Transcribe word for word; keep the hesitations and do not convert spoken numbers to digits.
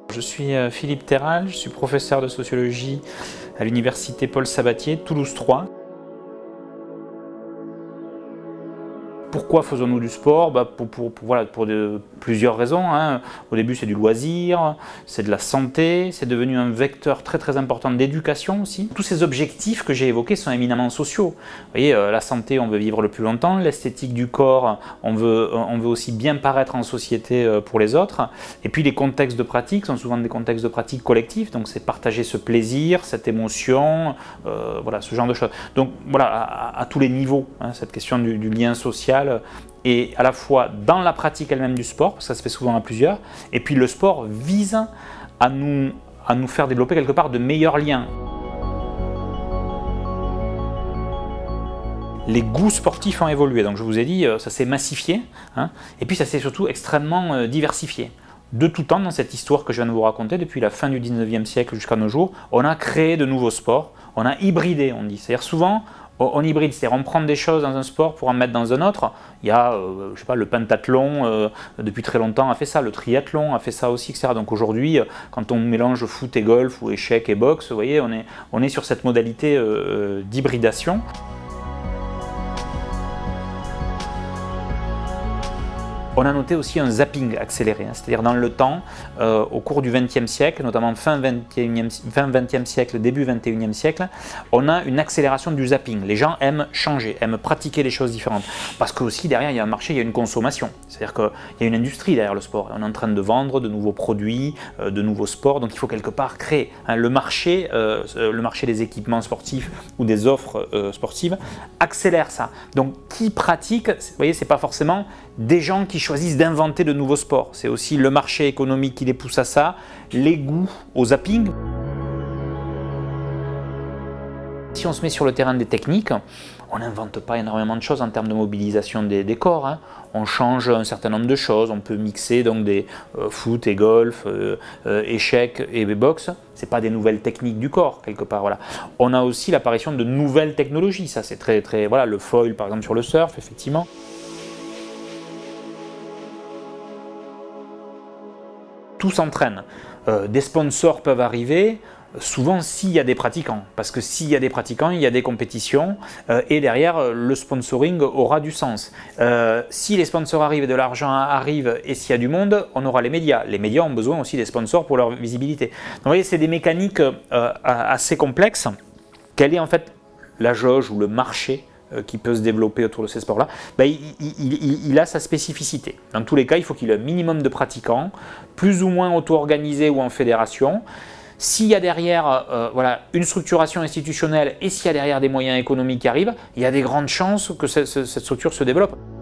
Je suis Philippe Terral, je suis professeur de sociologie à l'université Paul Sabatier, Toulouse trois. Pourquoi faisons-nous du sport? bah pour, pour, pour, voilà, pour de, plusieurs raisons. Hein. Au début, c'est du loisir, c'est de la santé, c'est devenu un vecteur très très important d'éducation aussi. Tous ces objectifs que j'ai évoqués sont éminemment sociaux. Vous voyez, euh, la santé, on veut vivre le plus longtemps, l'esthétique du corps, on veut, on veut aussi bien paraître en société euh, pour les autres. Et puis les contextes de pratique sont souvent des contextes de pratique collectifs, donc c'est partager ce plaisir, cette émotion, euh, voilà, ce genre de choses. Donc voilà, à, à tous les niveaux, hein, cette question du, du lien social, et à la fois dans la pratique elle-même du sport, parce que ça se fait souvent à plusieurs, et puis le sport vise à nous, à nous faire développer quelque part de meilleurs liens. Les goûts sportifs ont évolué, donc je vous ai dit, ça s'est massifié, hein, et puis ça s'est surtout extrêmement diversifié. De tout temps, dans cette histoire que je viens de vous raconter, depuis la fin du dix-neuvième siècle jusqu'à nos jours, on a créé de nouveaux sports, on a hybridé, on dit. C'est-à-dire souvent, on hybride, c'est-à-dire on prend des choses dans un sport pour en mettre dans un autre. Il y a, euh, je sais pas, le pentathlon, euh, depuis très longtemps a fait ça, le triathlon a fait ça aussi, et cetera. Donc aujourd'hui, quand on mélange foot et golf, ou échecs et boxe, vous voyez, on est, on est sur cette modalité euh, d'hybridation. On a noté aussi un zapping accéléré, hein, c'est-à-dire dans le temps, euh, au cours du vingtième siècle, notamment fin vingtième siècle, début vingt et unième siècle, on a une accélération du zapping. Les gens aiment changer, aiment pratiquer les choses différentes. Parce que aussi derrière, il y a un marché, il y a une consommation. C'est-à-dire qu'il y a une industrie derrière le sport. On est en train de vendre de nouveaux produits, euh, de nouveaux sports, donc il faut quelque part créer. Hein, le, marché, euh, le marché des équipements sportifs ou des offres euh, sportives accélère ça. Donc qui pratique, vous voyez, c'est pas forcément des gens qui choisissent d'inventer de nouveaux sports. C'est aussi le marché économique qui les pousse à ça, les goûts au zapping. Si on se met sur le terrain des techniques, on n'invente pas énormément de choses en termes de mobilisation des, des corps. Hein. On change un certain nombre de choses. On peut mixer donc des euh, foot et golf, euh, euh, échecs et boxe. Ce n'est pas des nouvelles techniques du corps quelque part. Voilà. On a aussi l'apparition de nouvelles technologies. Ça c'est très très voilà, le foil par exemple sur le surf effectivement. Tout s'entraîne. Euh, des sponsors peuvent arriver, souvent s'il y a des pratiquants. Parce que s'il y a des pratiquants, il y a des compétitions euh, et derrière, le sponsoring aura du sens. Euh, si les sponsors arrivent et de l'argent arrive et s'il y a du monde, on aura les médias. Les médias ont besoin aussi des sponsors pour leur visibilité. Donc vous voyez, c'est des mécaniques euh, assez complexes. Quelle est en fait la jauge ou le marché qui peut se développer autour de ces sports-là, ben, il, il, il, il a sa spécificité. Dans tous les cas, il faut qu'il y ait un minimum de pratiquants, plus ou moins auto-organisés ou en fédération. S'il y a derrière euh, voilà, une structuration institutionnelle et s'il y a derrière des moyens économiques qui arrivent, il y a des grandes chances que cette, cette structure se développe.